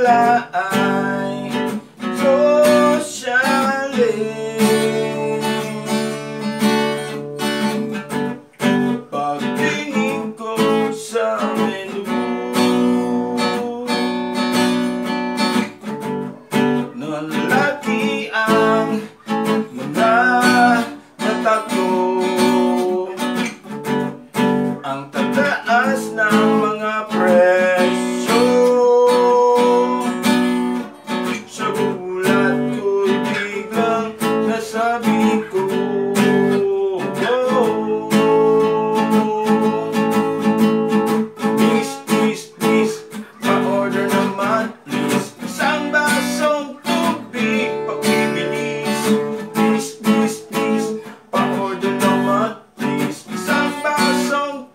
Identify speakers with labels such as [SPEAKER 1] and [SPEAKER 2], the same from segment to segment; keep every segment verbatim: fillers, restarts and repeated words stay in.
[SPEAKER 1] pala ay sosyalin. Pagtingin ko sa menu ng laki ang mga natago, ang tataas ng mga presyo. Sa gulat ko'y biglang nasabi ko, oh, please, please, please, pa-order naman please. Isang basong tubig, pakibilis. Please, please, please, pa-order naman please. Isang basong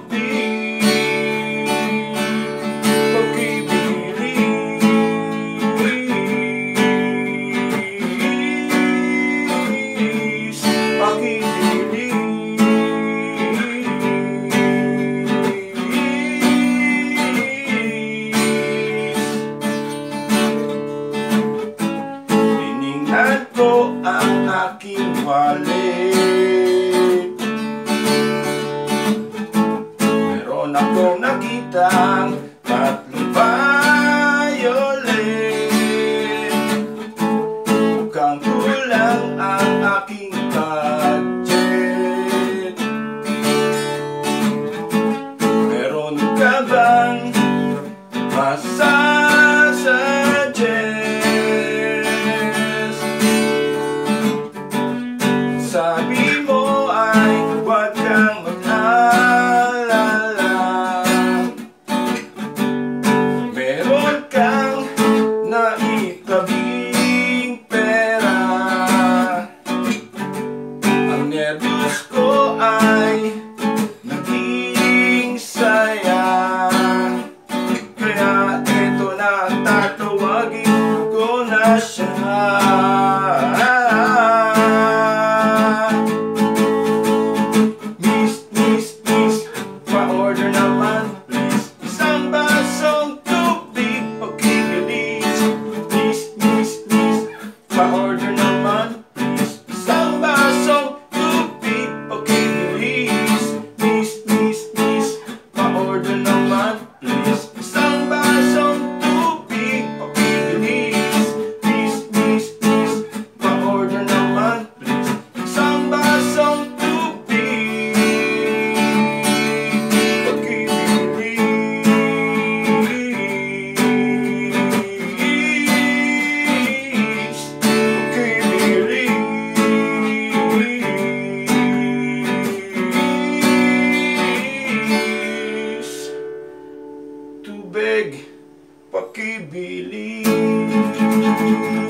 [SPEAKER 1] tiningnan ko ang aking wallet. Meron akong nakitang tatlong violet. Mukhang kulang ang aking budget. Meron ka bang masasuggest? Sabi mo ay huwag kang mag-alala, meron kang naitabing pera. Ang nervyos ko ay naging saya, kaya eto na, tatawagin ko na siya. Miss, miss, miss, pa-order naman please. Isang basong tubig, pakibilis. Miss, miss, miss, pa-order naman please. Isang basong tubig, pakibilis. Miss, miss, miss, pa-order naman please. Isang basong tubig, pakibilis. Miss, miss, miss, pa-order naman please. Isang basong tubig, pakibilis. Pakibilis. Tubig, pakibilis.